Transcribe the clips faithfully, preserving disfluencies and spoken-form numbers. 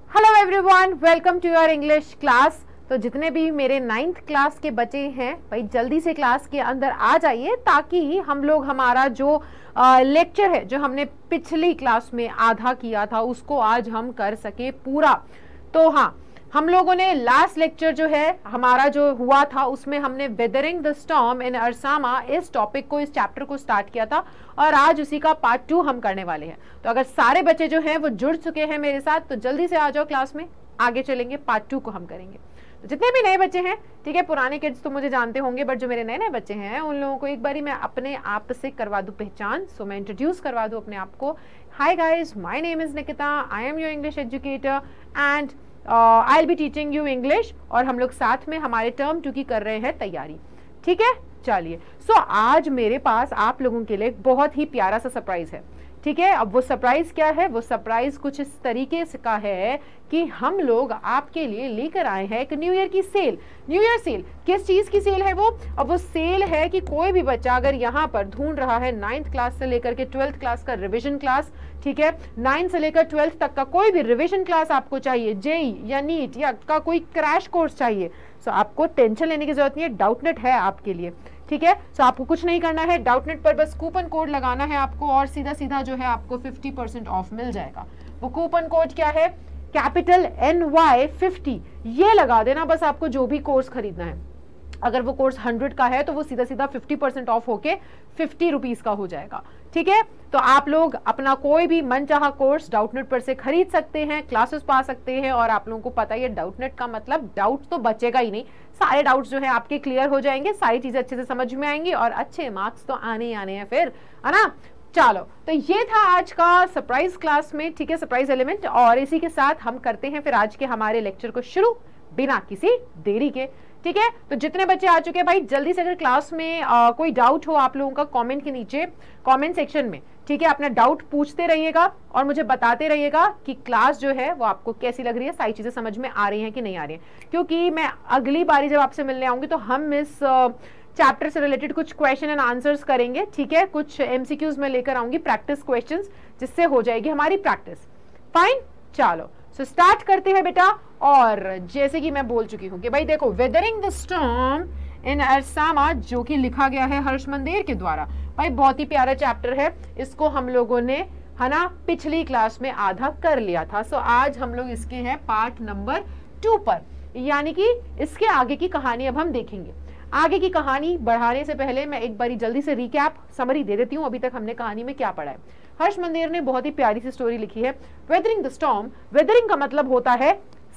Hello everyone, welcome to your English class. तो जितने भी मेरे नाइन्थ क्लास के बच्चे हैं भाई, जल्दी से क्लास के अंदर आ जाइए ताकि हम लोग हमारा जो लेक्चर है जो हमने पिछली क्लास में आधा किया था उसको आज हम कर सके पूरा। तो हाँ, हम लोगों ने लास्ट लेक्चर जो है हमारा जो हुआ था उसमें हमने weathering the storm in Ersama इस टॉपिक को, इस चैप्टर को स्टार्ट किया था और आज उसी का पार्ट टू हम करने वाले हैं। तो अगर सारे बच्चे जो हैं वो जुड़ चुके हैं मेरे साथ तो जल्दी से आ जाओ क्लास में, आगे चलेंगे, पार्ट टू को हम करेंगे। तो जितने भी नए बच्चे हैं, ठीक है, पुराने किड्स तो मुझे जानते होंगे, बट जो मेरे नए नए बच्चे हैं उन लोगों को एक बारी मैं अपने आप से करवा दूं पहचान। सो मैं इंट्रोड्यूस करवा दूं अपने आप को। Hi guys, my name is Nikita, I am your English educator and I will be teaching you English. और हम लोग साथ में हमारे टर्म टू की कर रहे हैं तैयारी, ठीक है। चलिए, सो so, आज मेरे पास आप लोगों के लिए बहुत ही प्यारा सा सरप्राइज है, ठीक है। अब वो सरप्राइज क्या है? वो सरप्राइज कुछ इस तरीके से का है कि हम लोग आपके लिए लेकर आए हैं एक न्यू ईयर की सेल। न्यू ईयर सेल किस चीज की सेल है वो? अब वो सेल है कि कोई भी बच्चा अगर यहाँ पर ढूंढ रहा है नाइन्थ क्लास से लेकर के ट्वेल्थ क्लास का रिविजन क्लास, ठीक है, नाइन्थ से लेकर ट्वेल्थ तक का कोई भी रिविजन क्लास आपको चाहिए, जेई या नीट या का कोई क्रैश कोर्स चाहिए, सो आपको टेंशन लेने की जरूरत नहीं है। डाउटनेट है आपके लिए, ठीक है। सो आपको कुछ नहीं करना है, डाउटनेट पर बस कूपन कोड लगाना है आपको और सीधा सीधा जो है आपको फिफ्टी परसेंट ऑफ मिल जाएगा। वो कूपन कोड क्या है? कैपिटल एन वाई फिफ्टी, ये लगा देना बस आपको जो भी कोर्स खरीदना है। अगर वो कोर्स हंड्रेड का है तो वो सीधा सीधा फिफ्टी परसेंट ऑफ होके फिफ्टी रुपीज का हो जाएगा, ठीक है। तो आप लोग अपना कोई भी मनचाहा कोर्स डाउटनेट पर से खरीद सकते हैं, क्लासेस पा सकते हैं। और आप लोगों को पता ही है डाउटनेट का मतलब डाउट तो बचेगा ही नहीं, सारे डाउट्स जो है आपके क्लियर हो जाएंगे, सारी चीजें अच्छे से समझ में आएंगी और अच्छे मार्क्स तो आने ही आने हैं फिर, है ना। चलो, तो ये था आज का सरप्राइज क्लास में, ठीक है, सरप्राइज एलिमेंट। और इसी के साथ हम करते हैं फिर आज के हमारे लेक्चर को शुरू बिना किसी देरी के, ठीक है। तो जितने बच्चे आ चुके हैं भाई, जल्दी से अगर क्लास में आ, कोई डाउट हो आप लोगों का, कमेंट के नीचे कमेंट सेक्शन में, ठीक है, अपना डाउट पूछते रहिएगा और मुझे बताते रहिएगा कि क्लास जो है वो आपको कैसी लग रही है, सारी चीजें समझ में आ रही हैं कि नहीं आ रही है। क्योंकि मैं अगली बारी जब आपसे मिलने आऊंगी तो हम इस चैप्टर से रिलेटेड कुछ क्वेश्चन एंड आंसर्स करेंगे, ठीक है। कुछ एमसीक्यूज में लेकर आऊंगी, प्रैक्टिस क्वेश्चंस, जिससे हो जाएगी हमारी प्रैक्टिस। फाइन, चलो सो so, स्टार्ट करते हैं बेटा। और जैसे कि मैं बोल चुकी हूं कि भाई देखो, weathering the storm in Ersama जो कि लिखा गया है हर्ष मंदेर के द्वारा, भाई बहुत ही प्यारा चैप्टर है। इसको हम लोगों ने, है ना, पिछली क्लास में आधा कर लिया था। सो so, आज हम लोग इसके हैं पार्ट नंबर टू पर, यानी कि इसके आगे की कहानी अब हम देखेंगे। आगे की कहानी बढ़ाने से पहले मैं एक बारी जल्दी से रिकैप समरी दे देती हूँ, अभी तक हमने कहानी में क्या पढ़ा है। हर्ष मंदेर ने बहुत ही प्यारी सी स्टोरी लिखी है, वेदरिंग द स्टॉर्म। वेदरिंग का मतलब होता है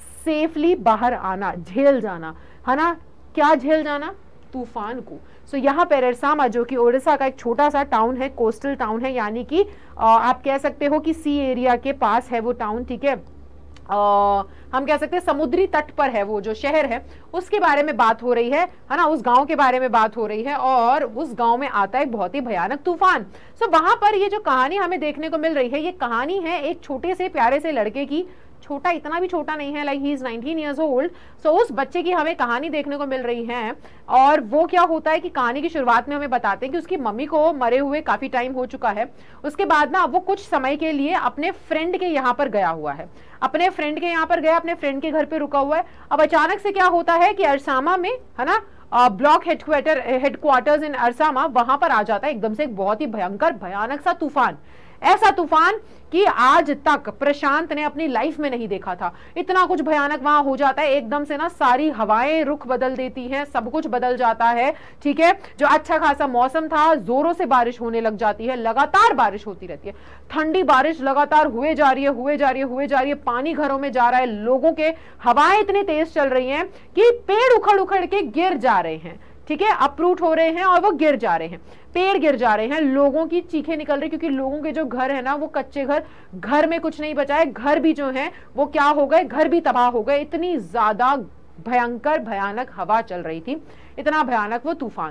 सेफली बाहर आना, झेल जाना, है ना। क्या झेल जाना? तूफान को। सो so, यहाँ पर अरसामा जो कि ओडिशा का एक छोटा सा टाउन है, कोस्टल टाउन है, यानी कि आप कह सकते हो कि सी एरिया के पास है वो टाउन, ठीक है। Uh, हम कह सकते हैं समुद्री तट पर है वो जो शहर है, उसके बारे में बात हो रही है, है ना, उस गांव के बारे में बात हो रही है। और उस गांव में आता है बहुत ही भयानक तूफान। सो so, वहां पर ये जो कहानी हमें देखने को मिल रही है, ये कहानी है एक छोटे से प्यारे से लड़के की। छोटा, इतना भी छोटा नहीं है, like he is nineteen years old. So उस बच्चे की हमें कहानी देखने को मिल रही है। और वो क्या होता है कि कहानी की शुरुआत में हमें बताते हैं कि उसकी मम्मी को मरे हुए काफी टाइम हो चुका है। उसके बाद ना वो कुछ समय के लिए अपने फ्रेंड के यहाँ पर गया हुआ है, अपने फ्रेंड के यहाँ पर गया, अपने फ्रेंड के घर पे रुका हुआ है। अब अचानक से क्या होता है कि अरसामा में, है ना, block headquarter headquarters in Ersama, वहां पर आ जाता है एकदम से एक बहुत ही भयंकर भयानक सा तूफान। ऐसा तूफान कि आज तक प्रशांत ने अपनी लाइफ में नहीं देखा था। इतना कुछ भयानक वहां हो जाता है, एकदम से ना सारी हवाएं रुख बदल देती हैं, सब कुछ बदल जाता है, ठीक है। जो अच्छा खासा मौसम था, जोरों से बारिश होने लग जाती है, लगातार बारिश होती रहती है, ठंडी बारिश लगातार हुए जा रही है, हुए जा रही है, हुए जा रही है। पानी घरों में जा रहा है, लोगों के हवाएं इतनी तेज चल रही हैं कि पेड़ उखड़ उखड़ के गिर जा रहे हैं, ठीक है, अपरूट हो रहे हैं और वो गिर जा रहे हैं, पेड़ गिर जा रहे हैं, लोगों की चीखें निकल रही, क्योंकि लोगों के जो घर है ना वो कच्चे घर, घर में कुछ नहीं बचा है, घर भी जो है वो क्या हो गए, घर भी तबाह हो गए। इतनी ज्यादा भयंकर भयानक हवा चल रही थी, इतना भयानक वो तूफान था।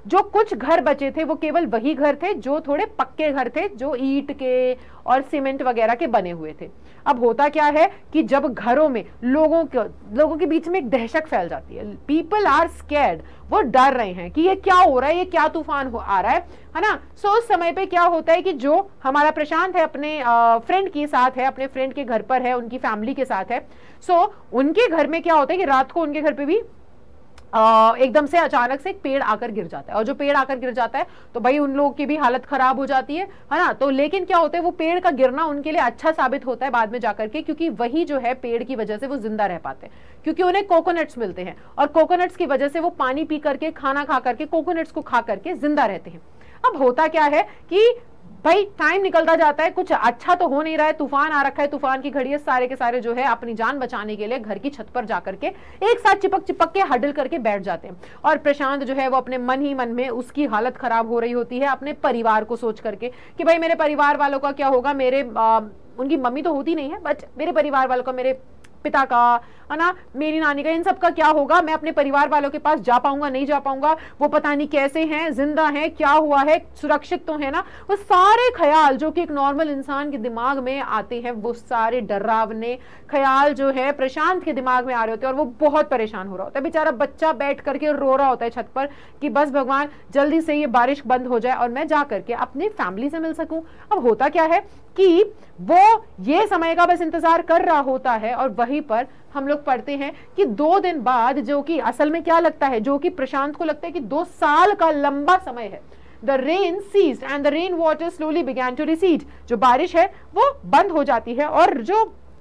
जो कुछ घर बचे थे वो केवल वही घर थे जो थोड़े पक्के घर थे, जो ईंट के और सीमेंट वगैरह के बने हुए थे। अब होता क्या है कि जब घरों में लोगों के लोगों के बीच में एक दहशत फैल जाती है, पीपल आर स्कैर्ड, वो डर रहे हैं कि ये क्या हो रहा है, ये क्या तूफान हो आ रहा है, है ना। सो उस समय पे क्या होता है कि जो हमारा प्रशांत है अपने फ्रेंड के साथ है, अपने फ्रेंड के घर पर है, उनकी फैमिली के साथ है। सो उनके घर में क्या होता है कि रात को उनके घर पे भी Uh, एकदम से अचानक से एक पेड़ आकर गिर जाता है, और जो पेड़ आकर गिर जाता है तो भाई उन लोगों की भी हालत खराब हो जाती है, है ना। तो लेकिन क्या होता है, वो पेड़ का गिरना उनके लिए अच्छा साबित होता है बाद में जाकर के, क्योंकि वही जो है पेड़ की वजह से वो जिंदा रह पाते हैं, क्योंकि उन्हें कोकोनट्स मिलते हैं, और कोकोनट्स की वजह से वो पानी पी करके, खाना खा करके, कोकोनट्स को खा करके जिंदा रहते हैं। अब होता क्या है कि भाई टाइम निकलता जाता है, कुछ अच्छा तो हो नहीं रहा है, तूफान आ रखा है, तूफान की घड़ी है, सारे के सारे जो है अपनी जान बचाने के लिए घर की छत पर जाकर के एक साथ चिपक चिपक के हडल करके बैठ जाते हैं। और प्रशांत जो है वो अपने मन ही मन में, उसकी हालत खराब हो रही होती है अपने परिवार को सोच करके कि भाई मेरे परिवार वालों का क्या होगा, मेरे आ, उनकी मम्मी तो होती नहीं है, बट मेरे परिवार वालों का, मेरे पिता का, है ना, मेरी नानी का, इन सब का क्या होगा, मैं अपने परिवार वालों के पास जा पाऊंगा नहीं जा पाऊंगा, वो पता नहीं कैसे हैं, जिंदा हैं, क्या हुआ है, सुरक्षित तो है ना। वो सारे ख्याल जो कि एक नॉर्मल इंसान के दिमाग में आते हैं, वो सारे डरावने ख्याल जो है प्रशांत के दिमाग में आ रहे होते हैं, और वो बहुत परेशान हो रहा होता है। बेचारा बच्चा बैठ करके रो रहा होता है छत पर कि बस भगवान जल्दी से ये बारिश बंद हो जाए और मैं जा करके अपनी फैमिली से मिल सकूं। अब होता क्या है कि वो ये समय का बस इंतजार कर रहा होता है, और वहीं पर हम लोग पढ़ते हैं कि दो दिन बाद, जो कि असल में क्या लगता है, जो कि प्रशांत को लगता है कि दो साल का लंबा समय है, the rain ceased and the rain water slowly began to recede, जो बारिश है वो बंद हो जाती है और जो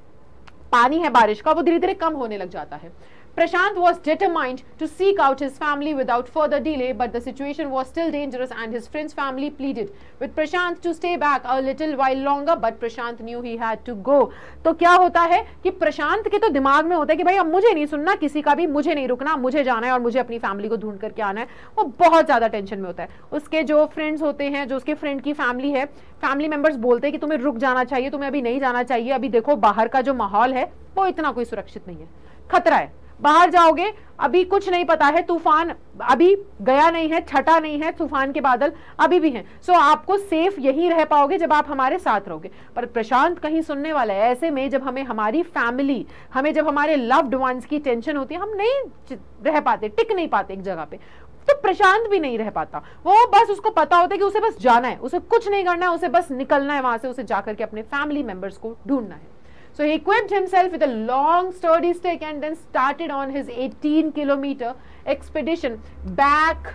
पानी है बारिश का वो धीरे धीरे कम होने लग जाता है। Prashant was determined to seek out his family without further delay, but the situation was still dangerous and his friend's family pleaded with Prashant to stay back a little while longer, but Prashant knew he had to go. तो क्या होता है कि प्रशांत के तो दिमाग में होता है कि भाई अब मुझे नहीं सुनना किसी का भी, मुझे नहीं रुकना, मुझे जाना है और मुझे अपनी फैमिली को ढूंढ करके आना है। वो बहुत ज्यादा टेंशन में होता है। उसके जो फ्रेंड्स होते हैं, जो उसके फ्रेंड की फैमिली है, फैमिली मेंबर्स बोलते हैं कि तुम्हें रुक जाना चाहिए, तुम्हें अभी नहीं जाना चाहिए, अभी देखो बाहर का जो माहौल है वो इतना कोई सुरक्षित नहीं है, खतरा है, बाहर जाओगे अभी कुछ नहीं पता है, तूफान अभी गया नहीं है, छटा नहीं है, तूफान के बादल अभी भी हैं, सो आपको सेफ यही रह पाओगे जब आप हमारे साथ रहोगे। पर प्रशांत कहीं सुनने वाला है? ऐसे में जब हमें हमारी फैमिली, हमें जब हमारे लव्ड वंस की टेंशन होती है, हम नहीं रह पाते, टिक नहीं पाते एक जगह पे, तो प्रशांत भी नहीं रह पाता। वो बस उसको पता होता है कि उसे बस जाना है, उसे कुछ नहीं करना है, उसे बस निकलना है वहां से, उसे जाकर के अपने फैमिली मेंबर्स को ढूंढना है। So he equipped himself with a long sturdy stick and then started on his eighteen kilometer expedition back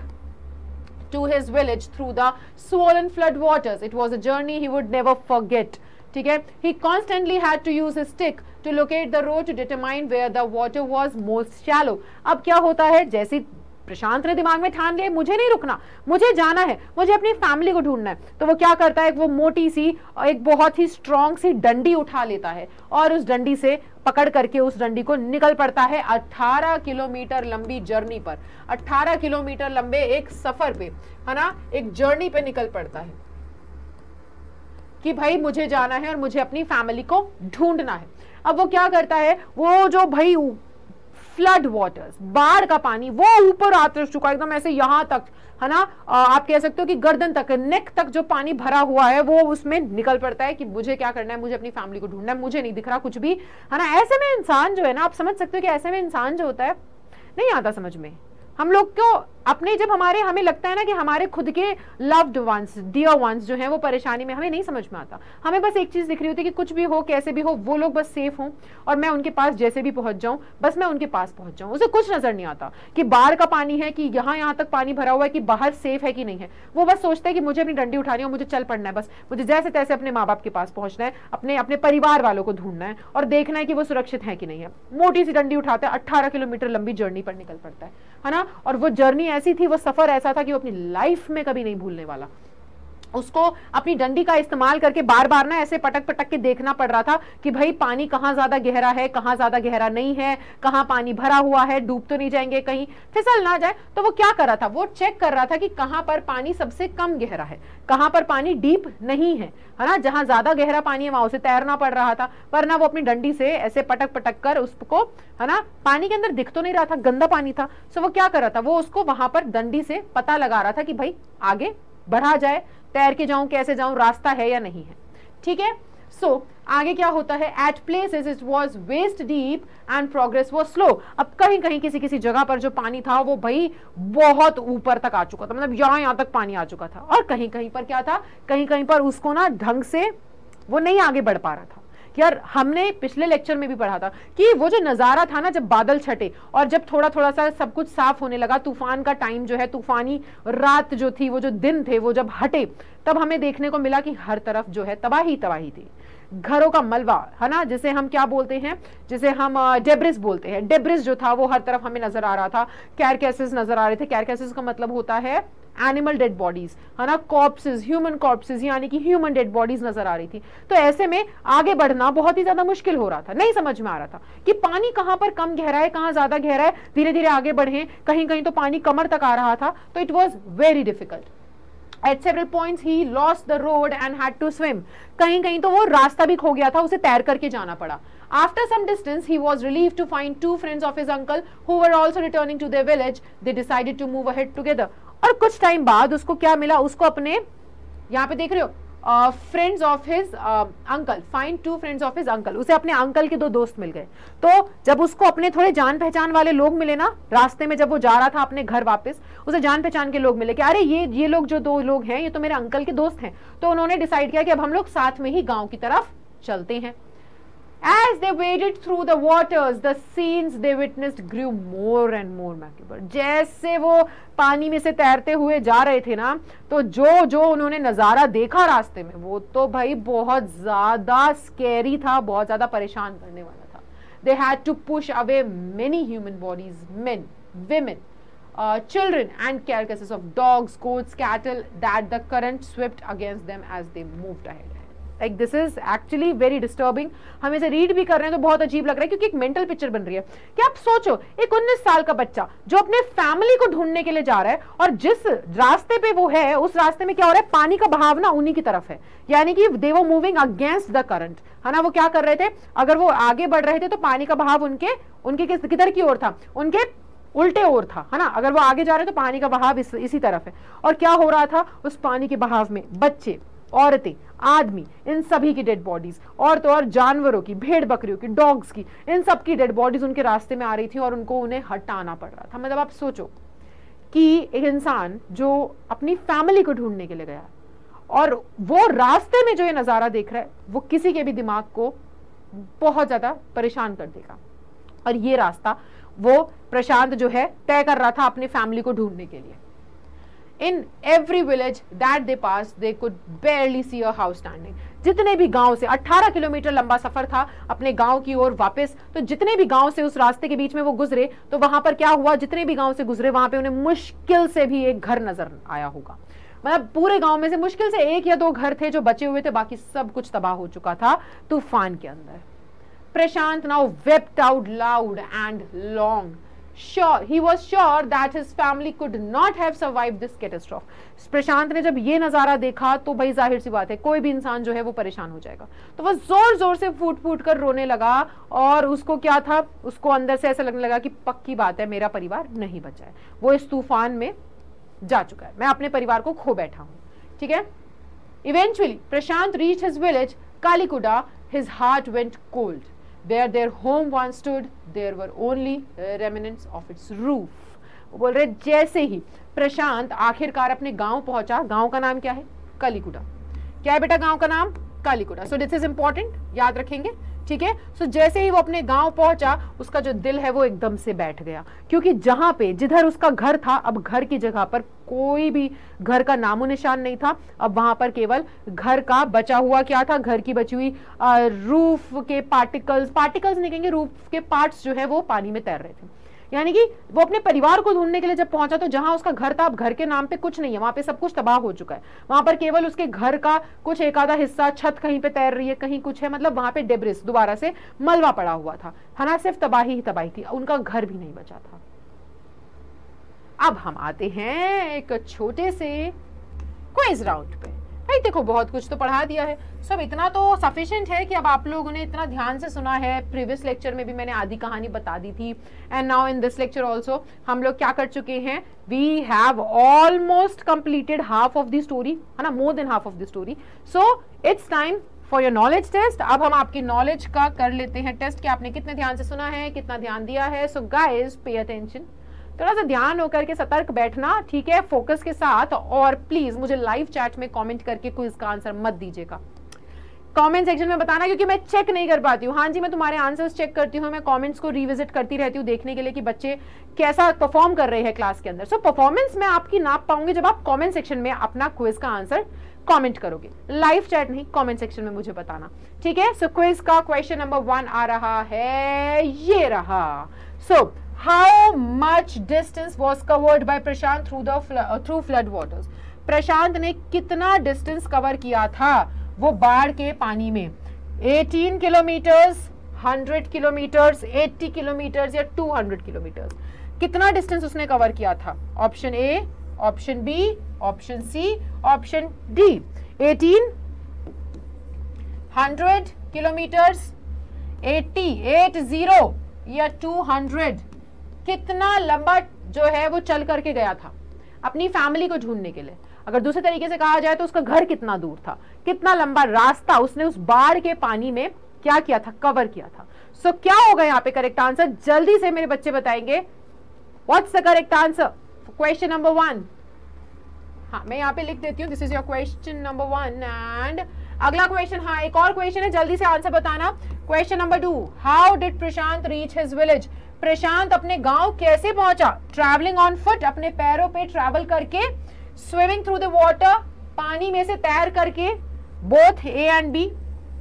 to his village through the swollen flood waters. It was a journey he would never forget. ठीक है, he constantly had to use his stick to locate the road to determine where the water was most shallow. अब क्या होता है, जैसे प्रशांत ने दिमाग में ठान लिया मुझे नहीं रुकना, मुझे जाना है, मुझे अपनी फैमिली को ढूंढना है, तो वो क्या करता है, वो मोटी सी एक बहुत ही स्ट्रॉन्ग सी डंडी उठा लेता है और उस डंडी से पकड़ करके उस डंडी को निकल पड़ता है अठारह किलोमीटर लंबी जर्नी पर, अठारह किलोमीटर लंबे एक सफर पे, है ना, एक जर्नी पे निकल पड़ता है कि भाई मुझे जाना है और मुझे अपनी फैमिली को ढूंढना है। अब वो क्या करता है, वो जो भाई फ्लड वाटर्स, बाढ़ का पानी, वो ऊपर आ चुका एकदम ऐसे यहां तक, है ना, आप कह सकते हो कि गर्दन तक, नेक तक जो पानी भरा हुआ है वो उसमें निकल पड़ता है कि मुझे क्या करना है, मुझे अपनी फैमिली को ढूंढना है, मुझे नहीं दिख रहा कुछ भी, है ना। ऐसे में इंसान जो है ना, आप समझ सकते हो कि ऐसे में इंसान जो होता है नहीं आता समझ में। हम लोग क्यों अपने, जब हमारे हमें लगता है ना कि हमारे खुद के लव्ड वंस, डियर वंस जो हैं वो परेशानी में, हमें नहीं समझ में आता, हमें बस एक चीज दिख रही होती है कि कुछ भी हो, कैसे भी हो, वो लोग बस सेफ हों और मैं उनके पास जैसे भी पहुंच जाऊं, बस मैं उनके पास पहुंच जाऊं। उसे कुछ नजर नहीं आता कि बाहर का पानी है, कि यहाँ यहाँ तक पानी भरा हुआ है, कि बाहर सेफ है कि नहीं है। वो बस सोचता है कि मुझे अपनी डंडी उठानी है और मुझे चल पड़ना है, बस मुझे जैसे तैसे अपने माँ बाप के पास पहुंचना है, अपने अपने परिवार वालों को ढूंढना है और देखना है कि वो सुरक्षित है कि नहीं है। मोटी सी डंडी उठाता है, अट्ठारह किलोमीटर लंबी जर्नी पर निकल पड़ता है, है ना। और वो जर्नी ऐसी थी, वो सफर ऐसा था कि वो अपनी लाइफ में कभी नहीं भूलने वाला। उसको अपनी डंडी का इस्तेमाल करके बार बार ना ऐसे पटक पटक के देखना पड़ रहा था कि भाई पानी कहाँ ज्यादा गहरा है, कहाँ ज्यादा गहरा नहीं है, कहाँ पानी भरा हुआ है, डूब तो नहीं जाएंगे, कहीं फिसल ना जाए। तो वो क्या कर रहा था, वो चेक कर रहा था कि कहाँ पर पानी सबसे कम गहरा है, कहाँ पर पानी डीप नहीं है, है ना। जहां ज्यादा गहरा पानी है वहां उसे तैरना पड़ रहा था, पर ना वो अपनी डंडी से ऐसे पटक पटक कर उसको, है ना, पानी के अंदर दिख तो नहीं रहा था, गंदा पानी था। सो वो क्या कर रहा था, वो उसको वहां पर डंडी से पता लगा रहा था कि भाई आगे बढ़ा जाए, तैर के जाऊं, कैसे जाऊं, रास्ता है या नहीं है। ठीक है। सो so, आगे क्या होता है, at places it was waist deep and progress was slow. अब कहीं कहीं किसी किसी जगह पर जो पानी था वो भाई बहुत ऊपर तक आ चुका था, मतलब यहां यहां तक पानी आ चुका था, और कहीं कहीं पर क्या था, कहीं कहीं पर उसको ना ढंग से वो नहीं आगे बढ़ पा रहा था। यार हमने पिछले लेक्चर में भी पढ़ा था कि वो जो नजारा था ना, जब बादल छटे और जब थोड़ा थोड़ा सा सब कुछ साफ होने लगा, तूफान का टाइम जो है, तूफानी रात जो थी, वो जो दिन थे, वो जब हटे, तब हमें देखने को मिला कि हर तरफ जो है तबाही तबाही थी। घरों का मलबा, है ना, जिसे हम क्या बोलते हैं, जिसे हम डेब्रिस बोलते हैं, डेब्रिस जो था वो हर तरफ हमें नजर आ रहा था। कैरकैसेस नजर आ रहे थे। कैरकैसेस का मतलब होता है एनिमल डेड बॉडीज, है ना, कॉर्प्सेस, ह्यूमन कॉर्प्सेस, यानी कि ह्यूमन डेड बॉडीज नजर आ रही थी। तो ऐसे में आगे बढ़ना बहुत ही ज्यादा मुश्किल हो रहा था, नहीं समझ में आ रहा था कि पानी कहां पर कम गहरा है, कहां ज्यादा गहरा है, धीरे धीरे आगे बढ़े, कहीं कहीं तो पानी कमर तक आ रहा था। तो it was very difficult. At several points he lost the road and had to swim. कहीं कहीं तो वो रास्ता भी खो गया था, उसे तैर करके जाना पड़ा। After some distance he was relieved to find two friends of his uncle who were also returning to their village. They decided to move ahead together. और कुछ टाइम बाद उसको क्या मिला, उसको अपने, यहाँ पे देख रहे हो, friends of his uncle, find two friends of his uncle, उसे अपने अंकल के दो दोस्त मिल गए। तो जब उसको अपने थोड़े जान पहचान वाले लोग मिले ना, रास्ते में जब वो जा रहा था अपने घर वापस, उसे जान पहचान के लोग मिले कि अरे ये ये लोग जो दो लोग हैं ये तो मेरे अंकल के दोस्त हैं। तो उन्होंने डिसाइड किया कि अब हम लोग साथ में ही गांव की तरफ चलते हैं। As they waded through the waters, the scenes they witnessed grew more and more macabre. जैसे वो पानी में से तैरते हुए जा रहे थे ना, तो जो जो उन्होंने नजारा देखा रास्ते में, वो तो भाई बहुत ज्यादा स्कैरी था, बहुत ज्यादा परेशान करने वाला था। They had to push away many human bodies, men, women, uh, children, and carcasses of dogs, goats, cattle that the current swept against them as they moved ahead. Like this is actually very disturbing. हम इसे read भी कर रहे हैं तो बहुत अजीब लग रहा है, क्योंकि एक मेंटल पिक्चर बन रही है कि आप सोचो, एक उन्नीस साल का बच्चा जो अपने फैमिली को ढूंढने के लिए जा रहा है, और जिस रास्ते पे वो है उस रास्ते में क्या हो रहा है, पानी का बहाव ना उन्हीं की तरफ है, यानी कि they were moving against the current, है ना। वो क्या कर रहे थे, अगर वो आगे बढ़ रहे थे तो पानी का बहाव उनके उनके किस किधर की ओर था, उनके उल्टे ओर था, है ना। अगर वो आगे जा रहे तो पानी का बहाव इस, इसी तरफ है। और क्या हो रहा था, उस पानी के बहाव में बच्चे, औरतें, आदमी, इन सभी की डेड बॉडीज, और तो और जानवरों की, भेड़ बकरियों की, डॉग्स की, इन सब की डेड बॉडीज उनके रास्ते में आ रही थी और उनको उन्हें हटाना पड़ रहा था। मतलब आप सोचो कि एक इंसान जो अपनी फैमिली को ढूंढने के लिए गया और वो रास्ते में जो ये नजारा देख रहा है, वो किसी के भी दिमाग को बहुत ज्यादा परेशान कर देगा। और ये रास्ता वो प्रशांत जो है तय कर रहा था अपनी फैमिली को ढूंढने के लिए। In every village that they passed, they could barely see a house standing. जितने भी गांव से, अठारह किलोमीटर लंबा सफर था अपने गांव की ओर वापस, तो जितने भी गांव से उस रास्ते के बीच में वो गुजरे, तो वहां पर क्या हुआ, जितने भी गांव से गुजरे वहां पे उन्हें मुश्किल से भी एक घर नजर आया होगा। मतलब पूरे गांव में से मुश्किल से एक या दो घर थे जो बचे हुए थे, बाकी सब कुछ तबाह हो चुका था तूफान के अंदर। प्रशांत now wept out loud and long. Sure, he was sure that his family could not have survived this catastrophe. प्रशांत ने जब ये नजारा देखा तो भाई जाहिर सी बात है कोई भी इंसान जो है वो परेशान हो जाएगा। तो वो जोर जोर से फूट फूट कर रोने लगा, और उसको क्या था, उसको अंदर से ऐसा लगने लगा कि पक्की बात है मेरा परिवार नहीं बचा है, वो इस तूफान में जा चुका है, मैं अपने परिवार को खो बैठा हूँ। ठीक है। Eventually, Prashant reached his village, Kalikuda. His heart went cold. Where their home once stood, there were only remnants of its roof. वो बोल रहे जैसे ही प्रशांत आखिरकार अपने गांव पहुंचा, गांव का नाम क्या है, कलिकुडा। क्या है बेटा गांव का नाम, Kalikuda. So this is important, याद रखेंगे। ठीक है। सो so, जैसे ही वो अपने गांव पहुंचा, उसका जो दिल है वो एकदम से बैठ गया, क्योंकि जहां पे जिधर उसका घर था, अब घर की जगह पर कोई भी घर का नामो निशान नहीं था। अब वहां पर केवल घर का बचा हुआ क्या था, घर की बची हुई रूफ के पार्टिकल्स, पार्टिकल्स नहीं कहेंगे, रूफ के पार्ट्स जो है वो पानी में तैर रहे थे। यानी कि वो अपने परिवार को ढूंढने के लिए जब पहुंचा तो जहां उसका घर था, अब घर के नाम पे कुछ नहीं है, वहां पे सब कुछ तबाह हो चुका है, वहां पर केवल उसके घर का कुछ एक आधा हिस्सा, छत कहीं पे तैर रही है, कहीं कुछ है, मतलब वहां पे डेब्रिस, दोबारा से मलबा पड़ा हुआ था, है ना, सिर्फ तबाही ही तबाही थी, उनका घर भी नहीं बचा था। अब हम आते हैं एक छोटे से क्विज राउंड पे। भाई देखो बहुत कुछ तो पढ़ा दिया है, सब इतना तो सफिशिएंट है कि अब आप लोगों ने इतना ध्यान से सुना है। प्रीवियस लेक्चर में भी मैंने आधी कहानी बता दी थी, and now in this lecture also हम लोग क्या कर चुके हैं, we have almost completed half of the story, है ना, more than half of the story. So it's time for your knowledge test. अब हम आपकी नॉलेज का कर लेते हैं टेस्ट कि आपने कितने ध्यान से सुना है, कितना ध्यान दिया है। सो गाइज पे अटेंशन, थोड़ा सा ध्यान होकर के सतर्क बैठना, ठीक है, फोकस के साथ, और प्लीज मुझे लाइव चैट में कमेंट करके कोई इसका आंसर मत दीजिएगा, कमेंट सेक्शन में बताना, क्योंकि मैं चेक नहीं कर पाती हूँ। हाँ जी, मैं तुम्हारे आंसर्स चेक करती हूँ, मैं कमेंट्स को रिविजिट करती रहती हूँ देखने के लिए कि बच्चे कैसा परफॉर्म कर रहे हैं क्लास के अंदर। सो परफॉर्मेंस मैं आपकी नाप पाऊंगी जब आप कमेंट सेक्शन में अपना क्विज का आंसर कमेंट करोगे, लाइव चैट नहीं, कमेंट सेक्शन में मुझे बताना, ठीक है। सो क्विज का क्वेश्चन नंबर वन आ रहा है, ये रहा। सो How much distance was covered by Prashant through the uh, through flood waters? प्रशांत ने कितना डिस्टेंस कवर किया था वो बाढ़ के पानी में? अठारह किलोमीटर्स, हंड्रेड किलोमीटर्स, अस्सी किलोमीटर्स या दो सौ किलोमीटर्स? कितना डिस्टेंस उसने कवर किया था? Option A, option B, option C, option D. अठारह, हंड्रेड किलोमीटर्स, अस्सी, अस्सी या दो सौ? कितना लंबा जो है वो चल करके गया था अपनी फैमिली को ढूंढने के लिए? अगर दूसरे तरीके से कहा जाए तो उसका घर कितना दूर था, कितना लंबा रास्ता उसने उस बाढ़ के पानी में क्या किया था, कवर किया था। सो so, क्या होगा यहाँ पे करेक्ट आंसर? जल्दी से मेरे बच्चे बताएंगे what's the correct answer question number one. हाँ, मैं यहाँ पे लिख देती हूँ, this is your question number one. And अगला क्वेश्चन, हाँ एक और क्वेश्चन है, जल्दी से आंसर बताना। Question number two, how did Prashant reach his village? Prashant अपने गांव कैसे पहुंचा? ट्रैवलिंग ऑन फुट, अपने पैरों पे ट्रैवल करके, स्विमिंग थ्रू द वाटर, पानी में से तैर करके, बोथ ए एंड बी,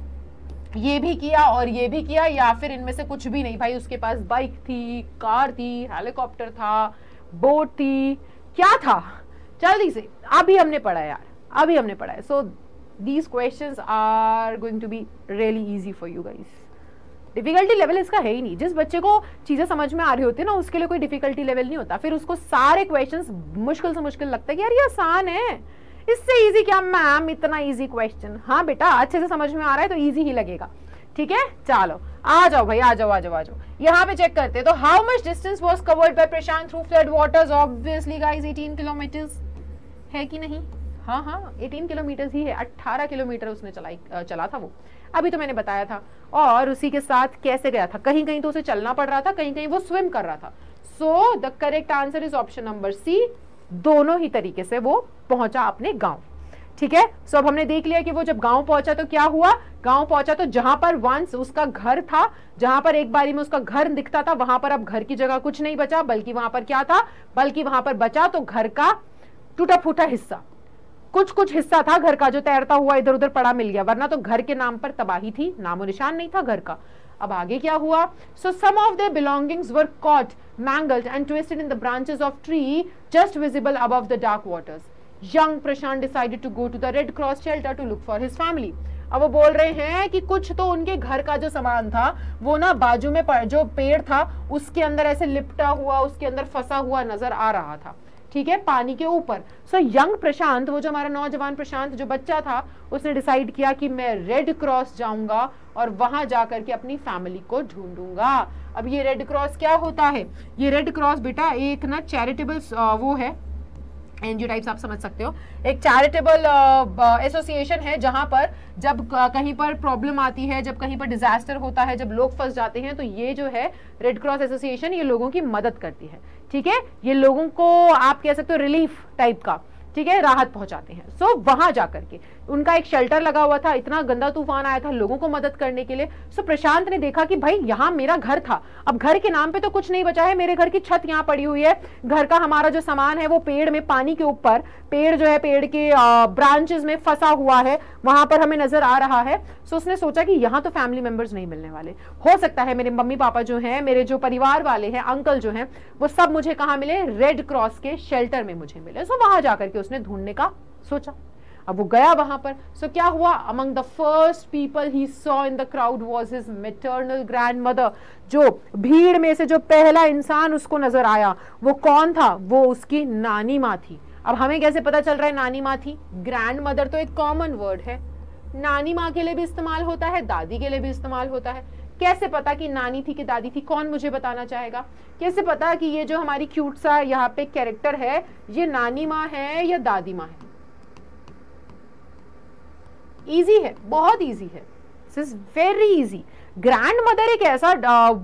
ये भी किया और ये भी किया, या फिर इनमें से कुछ भी नहीं? भाई उसके पास बाइक थी, कार थी, हेलीकॉप्टर था, बोट थी, क्या था? जल्दी से, अभी हमने पढ़ा यार, अभी हमने पढ़ा है। So these questions are going to be really easy for you guys. Difficulty level इसका है ही नहीं, जिस बच्चे को चीजें समझ में आ रही होती है ना उसके लिए कोई डिफिकल्टी लेवल नहीं होता, फिर उसको सारे क्वेश्चंस मुश्किल से मुश्किल लगता है कि यार ये आसान है, इससे इजी क्या मैम, इतना इजी क्वेश्चन? हाँ बेटा, अच्छे से समझ में आ रहा है तो इजी ही लगेगा, ठीक है। चलो आ जाओ भाई, आ जाओ आ जाओ आ जाओ, यहाँ पे चेक करते हैं। तो how much distance was covered by Prashant through flood waters? Obviously guys अठारह किलोमीटर्स, है कि नहीं? हाँ हाँ अठारह किलोमीटर ही है, अठारह किलोमीटर उसने चलाई चला था वो, अभी तो मैंने बताया था। और उसी के साथ कैसे गया था? कहीं कहीं तो उसे चलना पड़ रहा था, कहीं कहीं वो स्विम कर रहा था। So the correct answer is option number C, दोनों ही तरीके से वो पहुंचा अपने गांव, ठीक है। सो अब हमने देख लिया कि वो जब गांव पहुंचा तो क्या हुआ, गांव पहुंचा तो जहां पर वंस उसका घर था, जहां पर एक बारी में उसका घर दिखता था, वहां पर अब घर की जगह कुछ नहीं बचा, बल्कि वहां पर क्या था, बल्कि वहां पर बचा तो घर का टूटा फूटा हिस्सा, कुछ कुछ हिस्सा था घर का जो तैरता हुआ इधर उधर पड़ा मिल गया, वरना तो घर के नाम पर तबाही थी, नामो निशान नहीं था घर का। अब आगे क्या हुआ? So some of their belongings were caught, mangled and twisted in the branches of tree just visible above the dark waters. Young Prashant decided to go to the red cross shelter to look for his family. अब वो बोल रहे हैं कि कुछ तो उनके घर का जो सामान था वो ना बाजू में जो पेड़ था उसके अंदर ऐसे लिपटा हुआ, उसके अंदर फंसा हुआ नजर आ रहा था, ठीक है, पानी के ऊपर। सो यंग प्रशांत, वो जो हमारा नौजवान प्रशांत जो बच्चा था, उसने डिसाइड किया कि मैं रेड क्रॉस जाऊंगा और वहां जाकर के अपनी फैमिली को ढूंढूंगा। अब ये रेड क्रॉस क्या होता है? ये रेड क्रॉस बेटा एक ना चैरिटेबल वो है, एनजीओ टाइप्स आप समझ सकते हो, एक चैरिटेबल एसोसिएशन है जहां पर जब कहीं पर प्रॉब्लम आती है, जब कहीं पर डिजास्टर होता है, जब लोग फंस जाते हैं, तो ये जो है रेड क्रॉस एसोसिएशन ये लोगों की मदद करती है, ठीक है। ये लोगों को आप कह सकते हो रिलीफ टाइप का, ठीक है, राहत पहुंचाते हैं। सो so, वहां जाकर के उनका एक शेल्टर लगा हुआ था, इतना गंदा तूफान आया था लोगों को मदद करने के लिए। सो प्रशांत ने देखा कि भाई यहाँ मेरा घर था, अब घर के नाम पे तो कुछ नहीं बचा है, मेरे घर की छत यहाँ पड़ी हुई है, घर का हमारा जो सामान है वो पेड़ में पानी के ऊपर, पेड़ जो है पेड़ के ब्रांचेस में फंसा हुआ है, वहां पर हमें नजर आ रहा है। सो उसने सोचा कि यहाँ तो फैमिली मेंबर्स नहीं मिलने वाले, हो सकता है मेरे मम्मी पापा जो हैं, मेरे जो परिवार वाले हैं, अंकल जो हैं, वो सब मुझे कहाँ मिले, रेड क्रॉस के शेल्टर में मुझे मिले। सो वहां जाकर के उसने ढूंढने का सोचा। अब वो गया वहां पर। सो so, क्या हुआ, among the first people he saw in the crowd was his maternal grandmother. जो भीड़ में से जो पहला इंसान उसको नजर आया वो कौन था, वो उसकी नानी माँ थी। अब हमें कैसे पता चल रहा है नानी माँ थी? ग्रैंड मदर तो एक कॉमन वर्ड है, नानी माँ के लिए भी इस्तेमाल होता है, दादी के लिए भी इस्तेमाल होता है। कैसे पता कि नानी थी कि दादी थी? कौन मुझे बताना चाहेगा? कैसे पता कि ये जो हमारी क्यूट सा यहाँ पे कैरेक्टर है ये नानी माँ है या दादी माँ है? इजी है, बहुत इजी है, this is very easy. Grandmother एक ऐसा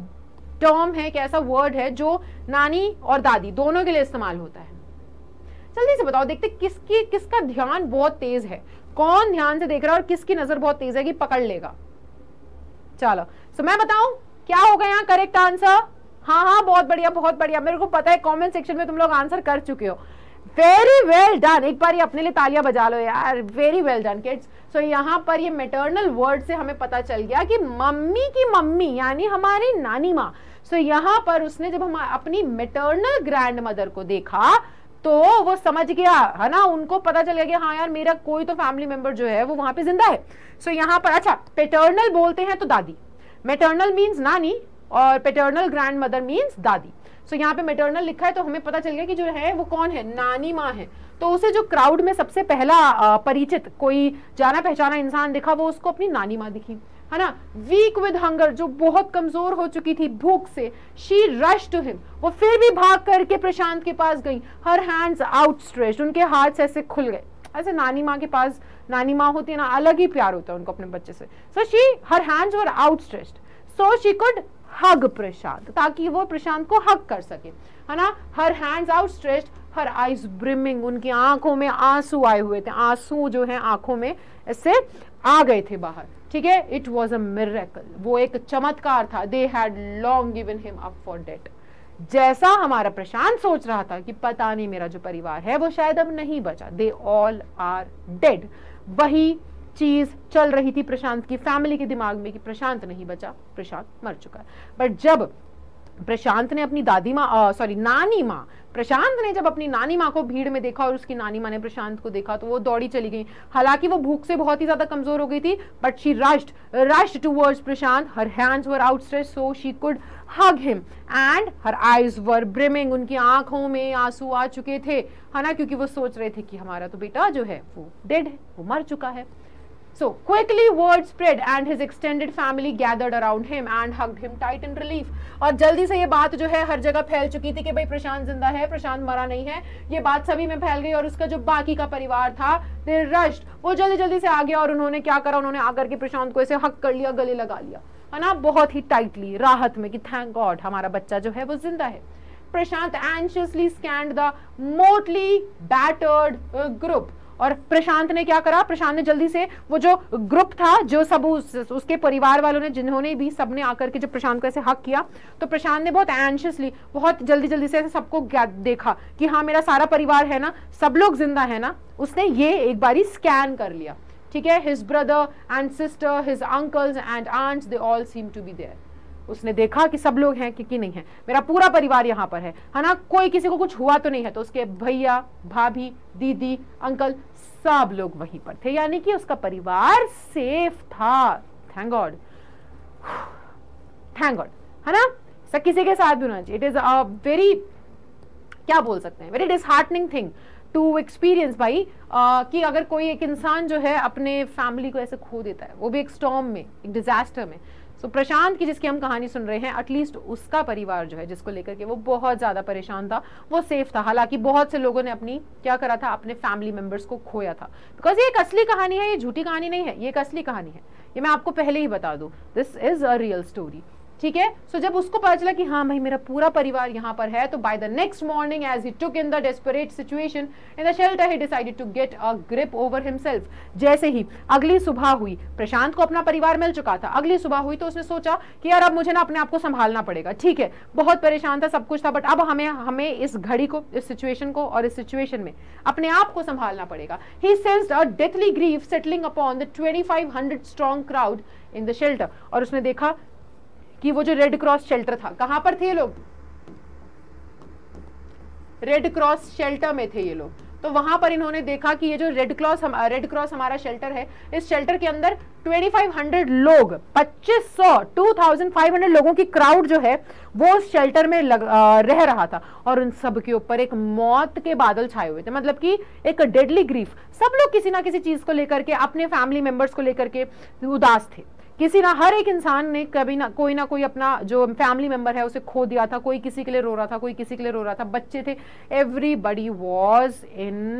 टर्म है, एक ऐसा वर्ड है जो नानी और दादी दोनों के लिए इस्तेमाल होता है। जल्दी से बताओ, देखते किसकी किसका ध्यान बहुत तेज है, कौन ध्यान से देख रहा है और किसकी नजर बहुत तेज है कि पकड़ लेगा। चलो सो मैं बताऊं क्या होगा यहाँ करेक्ट आंसर? हाँ हाँ बहुत बढ़िया बहुत बढ़िया, मेरे को पता है कमेंट सेक्शन में तुम लोग आंसर कर चुके हो। वेरी वेल डन, एक बार ये अपने लिए तालियां बजा लो यार, very well done kids. So यहाँ पर ये मैटरनल वर्ड से हमें पता चल गया कि मम्मी की मम्मी यानी हमारी नानी माँ। सो so, यहाँ पर उसने जब हम अपनी मैटरनल ग्रैंड मदर को देखा तो वो समझ गया है ना, उनको पता चल गया कि हाँ यार मेरा कोई तो फैमिली मेंबर जो है वो वहां पे जिंदा है। सो so, यहाँ पर अच्छा पैटर्नल बोलते हैं तो दादी, मैटरनल मीन्स नानी और पैटर्नल ग्रैंड मदर मीन्स दादी। सो so, यहाँ पे मैटरनल लिखा है तो हमें पता चल गया कि जो है वो कौन है, नानी माँ है। तो उसे जो क्राउड में सबसे पहला परिचित कोई जाना पहचाना इंसान दिखा वो उसको अपनी नानी माँ दिखी, है ना। वीक विद हंगर, जो बहुत कमजोर हो चुकी थी भूख से। शी रश टू हिम, वो फिर भी भाग करके प्रशांत के पास गई। हर हैंड्स आउटस्ट्रेच्ड, उनके हाथ ऐसे खुल गए। ऐसे नानी माँ के पास नानी माँ होती है ना, अलग ही प्यार होता है उनको अपने बच्चे से। So she her hands were outstretched so she could hug Prashant, ताकि वो प्रशांत को हग कर सके, है ना। Her hands outstretched, her eyes brimming, उनकी आंखों में आंसू आए हुए थे, आंसू जो है आंखों में ऐसे आ गए थे बाहर, ठीक है। इट वॉज अ मिरेकल, वो एक चमत्कार था। They had long given him up for dead. जैसा हमारा प्रशांत सोच रहा था कि पता नहीं मेरा जो परिवार है वो शायद अब नहीं बचा, दे ऑल आर डेड, वही चीज चल रही थी प्रशांत की फैमिली के दिमाग में कि प्रशांत नहीं बचा, प्रशांत मर चुका है। बट जब प्रशांत ने अपनी दादी माँ सॉरी नानी माँ प्रशांत ने जब अपनी नानी माँ को भीड़ में देखा और उसकी नानी माँ ने प्रशांत को देखा तो वो दौड़ी चली गई। हालांकि वो भूख से बहुत ही ज्यादा कमजोर हो गई थी, but she rushed rushed towards Prashant, her hands were outstretched so she could hug him and her eyes were brimming, उनकी आंखों में आंसू आ चुके थे, है ना, क्योंकि वो सोच रहे थे कि हमारा तो बेटा जो है वो डेड है, वो मर चुका है। So quickly word spread and his extended family gathered around him and hugged him tight in relief. और जल्दी से ये बात जो है हर जगह फैल चुकी थी कि भाई प्रशांत जिंदा है, प्रशांत मरा नहीं है, ये बात सभी में फैल गई। और उसका जो बाकी का परिवार था they rushed, वो जल्दी जल्दी से आ गया और उन्होंने क्या करा, उन्होंने आकर के प्रशांत को ऐसे हक कर लिया, गले लगा लिया, है ना, बहुत ही टाइटली, राहत में कि थैंक गॉड हमारा बच्चा जो है वो जिंदा है। प्रशांत anxiously scanned the mortally battered group, और प्रशांत ने क्या करा, प्रशांत ने जल्दी से वो जो ग्रुप था, जो सब उस, उसके परिवार वालों ने, जिन्होंने भी सबने आकर के जब प्रशांत को ऐसे हक किया तो प्रशांत ने बहुत एंशियसली, बहुत जल्दी जल्दी से ऐसे सबको देखा कि हाँ मेरा सारा परिवार है ना, सब लोग जिंदा है ना। उसने ये एक बारी स्कैन कर लिया, ठीक है। His brother and sister, his uncles and aunts, they all seem to be there. उसने देखा कि सब लोग हैं कि, कि नहीं है, मेरा पूरा परिवार यहाँ पर है, है ना, कोई किसी को कुछ हुआ तो नहीं है। तो उसके भैया, भाभी, दीदी, अंकल सब लोग वहीं पर थे, यानी कि उसका परिवार सेफ था। थैंक गॉड, थैंक गॉड, है ना। सब किसी के साथ भी होना चाहिए। इट इज अ वेरी, क्या बोल सकते हैं, very disheartening thing to experience भाई, uh, कि अगर कोई एक इंसान जो है अपने फैमिली को ऐसे खो देता है, वो भी एक स्टॉर्म में, एक डिजास्टर में। सो so, प्रशांत की जिसकी हम कहानी सुन रहे हैं, एटलीस्ट उसका परिवार जो है जिसको लेकर के वो बहुत ज्यादा परेशान था, वो सेफ था। हालांकि बहुत से लोगों ने अपनी क्या करा था, अपने फैमिली मेंबर्स को खोया था। बिकॉज ये एक असली कहानी है, ये झूठी कहानी नहीं है, ये एक असली कहानी है, ये मैं आपको पहले ही बता दूं, this is a real story. ठीक है। सो so, जब उसको पता चला कि हाँ भाई मेरा पूरा परिवार यहाँ पर है, तो by the next morning as he took in the desperate situation in the shelter he decided to get a grip over himself. जैसे ही अगली सुबह हुई, प्रशांत को अपना परिवार मिल चुका था, अगली सुबह हुई तो उसने सोचा कि यार अब मुझे ना अपने आप को संभालना पड़ेगा। ठीक है, बहुत परेशान था, सब कुछ था, बट अब हमें हमें इस घड़ी को, इस सिचुएशन को और इस सिचुएशन में अपने आप को संभालना पड़ेगा। He sensed a deathly grief settling upon the twenty-five hundred strong crowd in the shelter. और उसने देखा कि वो जो रेड क्रॉस शेल्टर था, कहां पर थे ये लोग? रेड क्रॉस शेल्टर में थे ये लोग। तो वहां पर इन्होंने देखा कि ये जो रेड क्रॉस हम रेड क्रॉस हमारा शेल्टर है, इस शेल्टर के अंदर पच्चीस सौ लोग, पच्चीस सौ पच्चीस सौ लोगों की क्राउड जो है वो उस शेल्टर में लग, आ, रह रहा था। और उन सब के ऊपर एक मौत के बादल छाए हुए थे, मतलब कि एक डेडली ग्रीफ। सब लोग किसी ना किसी चीज को लेकर के, अपने फैमिली मेंबर्स को लेकर के उदास थे। किसी ना, हर एक इंसान ने कभी ना कोई ना कोई अपना जो फैमिली मेंबर है उसे खो दिया था। कोई किसी के लिए रो रहा था, कोई किसी के लिए रो रहा था, बच्चे थे, everybody was in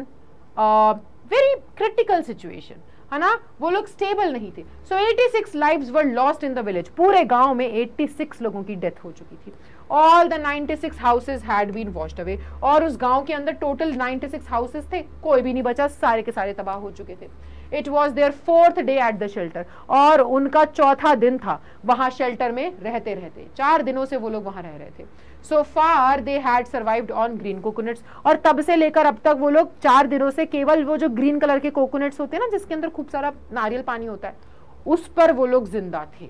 very critical situation, है ना। वो लोग स्टेबल नहीं थे। सो छियासी lives were lost in the village. पूरे गांव में छियासी लोगों की डेथ हो चुकी थी। ऑल द छियानवे houses had been washed away. और उस गांव के अंदर टोटल छियानवे हाउसेस थे, कोई भी नहीं बचा, सारे के सारे तबाह हो चुके थे। It was their fourth day at the shelter. और उनका चौथा दिन था वहां शेल्टर में रहते रहते। चार दिनों से वो लोग वहां रह रहे थे। So far they had survived on green coconuts. और तब से लेकर अब तक वो लोग चार दिनों से केवल वो जो ग्रीन कलर के कोकोनट्स होते हैं ना, जिसके अंदर खूब सारा नारियल पानी होता है, उस पर वो लोग जिंदा थे।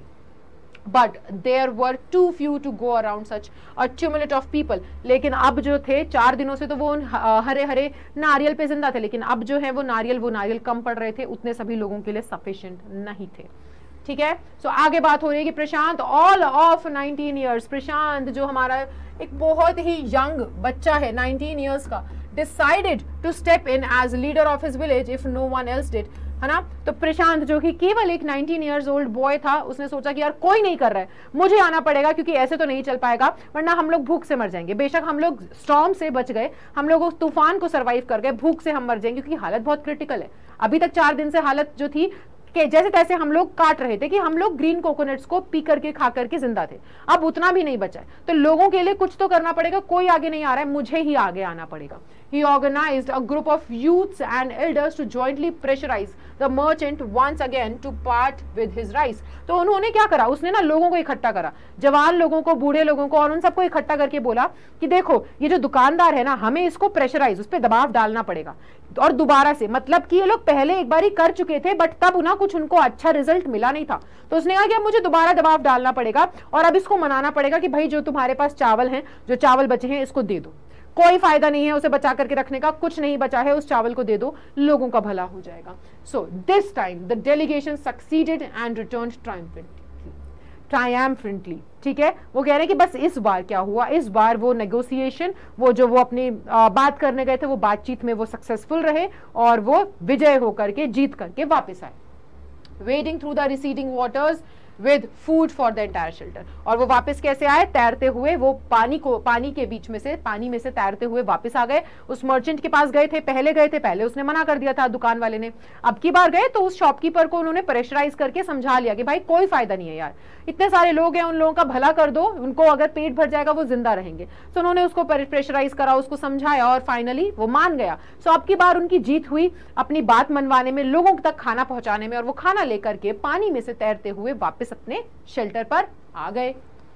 But there were too few to go around such a tumult of people. लेकिन अब जो थे, चार दिनों से तो वो उन हरे हरे नारियल पे जिंदा थे, लेकिन अब जो है वो नारियल वो नारियल कम पड़ रहे थे, उतने सभी लोगों के लिए सफिशिएंट नहीं थे। ठीक है। सो so, आगे बात हो रही है कि Prashant all of nineteen years, Prashant जो हमारा एक बहुत ही यंग बच्चा है, नाइनटीन ईयर्स का, decided to step in as leader of his village if no one else did, है ना। तो प्रशांत जो कि केवल एक नाइनटीन इयर्स ओल्ड बॉय था, उसने सोचा कि यार कोई नहीं कर रहा है, मुझे आना पड़ेगा, क्योंकि ऐसे तो नहीं चल पाएगा, वरना हम लोग भूख से मर जाएंगे। बेशक हम लोग स्टॉर्म से बच गए, हम लोग उस तूफान को सरवाइव कर गए, भूख से हम मर जाएंगे, क्योंकि हालत बहुत क्रिटिकल है। अभी तक चार दिन से हालत जो थी कि जैसे तैसे हम लोग काट रहे थे कि हम लोग ग्रीन कोकोनट्स को पी करके खा करके जिंदा थे, अब उतना भी नहीं बचा है। तो लोगों के लिए कुछ तो करना पड़ेगा, कोई आगे नहीं आ रहा है, मुझे ही आगे आना पड़ेगा। He organized a group of youths and elders to jointly pressurize the merchant once again to part with his rice. तो उन्होंने क्या करा, उसने ना लोगों को इकट्ठा करा, जवान लोगों को, बूढ़े लोगों को, और उन सबको इकट्ठा करके बोला कि देखो ये जो दुकानदार है ना, हमें इसको प्रेशराइज, उस पर दबाव डालना पड़ेगा। और दोबारा से, मतलब कि ये लोग पहले एक बार ही कर चुके थे, बट तब ना कुछ उनको अच्छा रिजल्ट मिला नहीं था, तो उसने कहा कि अब मुझे दोबारा दबाव डालना पड़ेगा और अब इसको मनाना पड़ेगा कि भाई जो तुम्हारे पास चावल है, जो चावल बचे हैं, इसको दे दो, कोई फायदा नहीं है उसे बचा करके रखने का, कुछ नहीं बचा है, उस चावल को दे दो, लोगों का भला हो जाएगा। So this time the delegation succeeded and returned triumphantly triumphantly ठीक है। वो कह रहे हैं कि बस इस बार क्या हुआ, इस बार वो नेगोशिएशन, वो जो वो अपनी आ, बात करने गए थे, वो बातचीत में वो सक्सेसफुल रहे और वो विजय होकर के, जीत करके वापस आए। Wading through the receding waters with food for the entire shelter. और वो वापस कैसे आए, तैरते हुए, वो पानी को, पानी के बीच में से, पानी में से तैरते हुए वापस आ गए। उस मर्चेंट के पास गए थे, पहले गए थे, पहले उसने मना कर दिया था दुकान वाले ने, अब की बार गए तो उस शॉपकीपर को उन्होंने प्रेशराइज करके समझा लिया कि भाई कोई फायदा नहीं है यार, इतने सारे लोग हैं, उन लोगों का भला कर दो, उनको अगर पेट भर जाएगा वो जिंदा रहेंगे। तो उन्होंने उसको प्रेशराइज करा, उसको समझाया और फाइनली वो मान गया। सो अब की बार उनकी जीत हुई अपनी बात मनवाने में, लोगों तक खाना पहुंचाने में, और वो खाना लेकर के पानी में से तैरते हुए वापस अपने शेल्टर पर आ गए।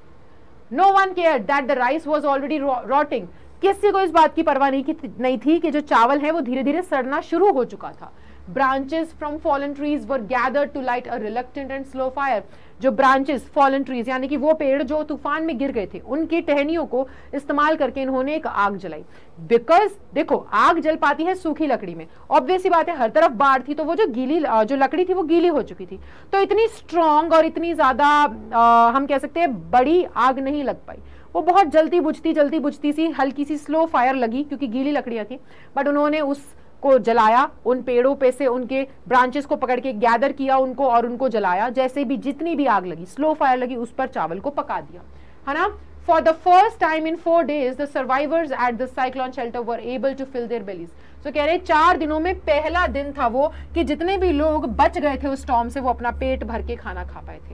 No one care that the rice was already rotting. किसी को इस बात की परवाह नहीं, नहीं थी कि जो चावल है वो धीरे धीरे सड़ना शुरू हो चुका था। Branches from fallen trees were gathered to light a reluctant and slow fire. जो ब्रांचेस, फॉलन ट्रीज, यानी कि वो पेड़ जो तूफान में गिर गए थे, उनकी टहनियों को इस्तेमाल करके इन्होंने एक आग जलाई। बिकॉज देखो, आग जल पाती है सूखी लकड़ी में, ऑब्वियस सी बात है, हर तरफ बाढ़ थी, तो वो जो गीली जो लकड़ी थी वो गीली हो चुकी थी, तो इतनी स्ट्रॉन्ग और इतनी ज्यादा हम कह सकते हैं बड़ी आग नहीं लग पाई। वो बहुत जल्दी बुझती जल्दी बुझती सी हल्की सी स्लो फायर लगी, क्योंकि गीली लकड़ियां थी, बट उन्होंने उस को जलाया, उन पेड़ों पे से उनके ब्रांचेस को पकड़ के गैदर किया उनको और उनको जलाया। जैसे भी जितनी भी आग लगी, स्लो फायर लगी, उस पर चावल को पका दिया, है ना। For the first time in four days the survivors at the cyclone shelter were able to fill their bellies. तो कह रहे चार दिनों में पहला दिन था वो कि जितने भी लोग बच गए थे उस स्टॉर्म से, वो अपना पेट भर के खाना खा पाए थे।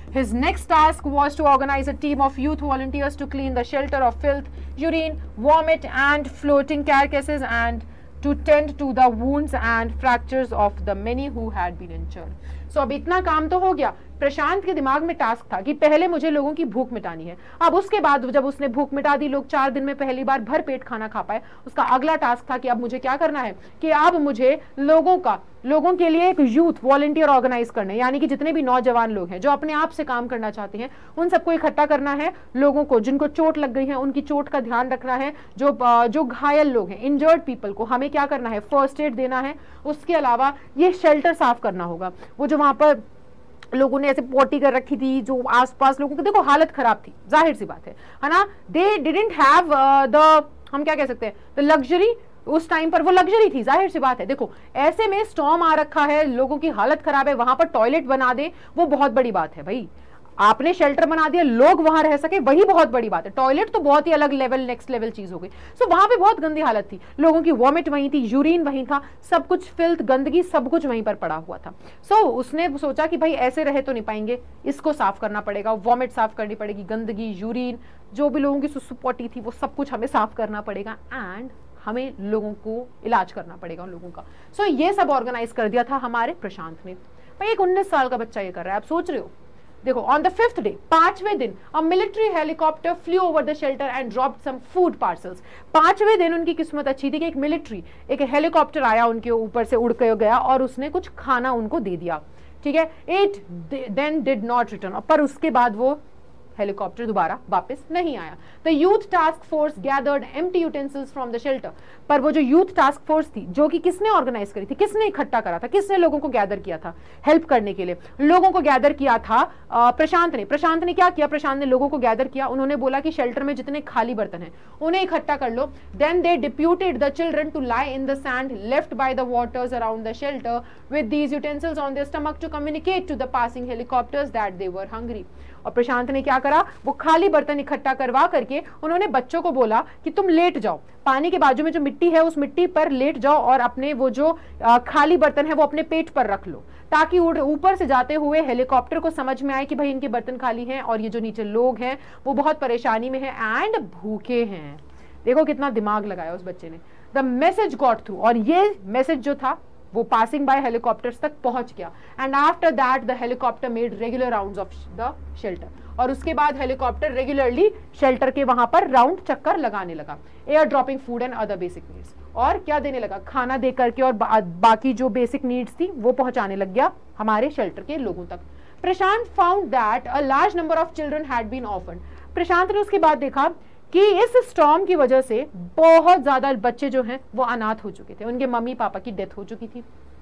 His next task was to organize a team of youth volunteers to clean the shelter of filth, urine, vomit and floating carcasses and to tend to the wounds and fractures of the many who had been injured. So अब इतना काम तो हो गया. प्रशांत के दिमाग में task था कि पहले मुझे लोगों की भूख मिटानी है. अब उसके बाद जब उसने भूख मिटा दी, लोग चार दिन में पहली बार भर पेट खाना खा पाए, उसका अगला टास्क था कि अब मुझे क्या करना है कि अब मुझे लोगों का लोगों के लिए एक यूथ वॉलंटियर ऑर्गेनाइज करना है. यानी कि जितने भी नौजवान लोग हैं जो अपने आप से काम करना चाहते हैं, उन सबको इकट्ठा करना है. लोगों को जिनको चोट लग गई है उनकी चोट का ध्यान रखना है. जो जो घायल लोग हैं, इंजर्ड पीपल को हमें क्या करना है, फर्स्ट एड देना है. उसके अलावा ये शेल्टर साफ करना होगा. वो जो वहां पर लोगों ने ऐसे पोटी कर रखी थी, जो आसपास लोगों की देखो हालत खराब थी, जाहिर सी बात है है ना. दे डिडंट हैव द, हम क्या कह सकते हैं, द लग्जरी. उस टाइम पर वो लग्जरी थी, जाहिर सी बात है. देखो ऐसे में स्टॉर्म आ रखा है, लोगों की हालत खराब है, वहां पर टॉयलेट बना दे, वो बहुत बड़ी बात है भाई. आपने शेल्टर बना दिया, लोग वहां रह सके, वही बहुत बड़ी बात है. टॉयलेट तो बहुत ही अलग लेवल, नेक्स्ट लेवल चीज हो गई. सो so, वहां पे बहुत गंदी हालत थी, लोगों की वॉमिट वहीं थी, यूरिन वहीं था, सब कुछ फिल्थ, गंदगी सब कुछ वहीं पर पड़ा हुआ था. सो so, उसने सोचा कि भाई ऐसे रहे तो नहीं पाएंगे, इसको साफ करना पड़ेगा. वॉमिट साफ करनी पड़ेगी, गंदगी, यूरिन, जो भी लोगों की सुसु पोटी थी, वो सब कुछ हमें साफ करना पड़ेगा. एंड हमें लोगों को इलाज करना पड़ेगा उन लोगों का. सो so, ये सब ऑर्गेनाइज कर दिया था हमारे प्रशांत ने. भाई एक उन्नीस साल का बच्चा ये कर रहा है, आप सोच रहे हो. देखो ऑन द फिफ्थ डे, पांचवें दिन, a military helicopter flew over the shelter and dropped some food parcels. पांचवें दिन उनकी किस्मत अच्छी थी कि एक मिलिट्री, एक हेलीकॉप्टर आया उनके ऊपर से उड़ के गया और उसने कुछ खाना उनको दे दिया. ठीक है. It then did not return, पर उसके बाद वो हेलीकॉप्टर दोबारा वापस नहीं आया. The youth task force gathered empty utensils from the shelter. पर वो जो यूथ टास्क फोर्स थी, जो कि किसने ऑर्गेनाइज करी थी, किसने इकट्ठा करा था, किसने लोगों को गैदर किया था हेल्प करने के लिए, लोगों को गैदर किया था प्रशांत ने. प्रशांत ने क्या किया, प्रशांत ने लोगों को गैदर किया. उन्होंने बोला कि शेल्टर में जितने खाली बर्तन हैं उन्हें इकट्ठा कर लो. Then they deputed the children to lie in the sand left by the waters around the shelter with these utensils on their stomach to communicate to the passing helicopters that they were hungry. और प्रशांत ने क्या करा, वो खाली बर्तन इकट्ठा करवा करके उन्होंने बच्चों को बोला कि तुम लेट जाओ, पानी के बाजू में जो मिट्टी है उस मिट्टी पर लेट जाओ और अपने वो जो खाली बर्तन है वो अपने पेट पर रख लो, ताकि ऊपर से जाते हुए हेलीकॉप्टर को समझ में आए कि भाई इनके बर्तन खाली हैं और ये जो नीचे लोग हैं वो बहुत परेशानी में हैं एंड भूखे हैं. देखो कितना दिमाग लगाया उस बच्चे ने. द मैसेज गॉट थ्रू, और ये मैसेज जो था वो पासिंग बाय हेलीकॉप्टर्स तक पहुंच गया. And after that the helicopter made regular rounds of the shelter. और उसके बाद हेलीकॉप्टर रेगुलरली शेल्टर के वहां पर राउंड चक्कर लगाने लगा. Air dropping food and other basic needs, और क्या देने लगा, खाना दे करके और बा, बाकी जो बेसिक नीड्स थी वो पहुंचाने लग गया हमारे शेल्टर के लोगों तक. Prashant found that a large number of children had been orphaned. Prashant ने उसके बाद देखा कि इस स्टॉर्म की वजह से बहुत ज्यादा बच्चे जो हैं वो अनाथ हो चुके थे, उनके मम्मी पापा की डेथ हो चुकी थी.